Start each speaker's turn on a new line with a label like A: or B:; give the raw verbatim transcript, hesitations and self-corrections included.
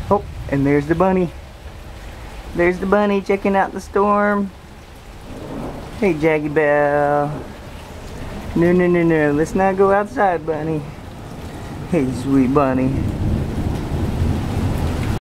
A: Oh, and there's the bunny. There's the bunny checking out the storm. Hey, Jaggy Bell. No, no, no, no. Let's not go outside, bunny. Hey, sweet bunny.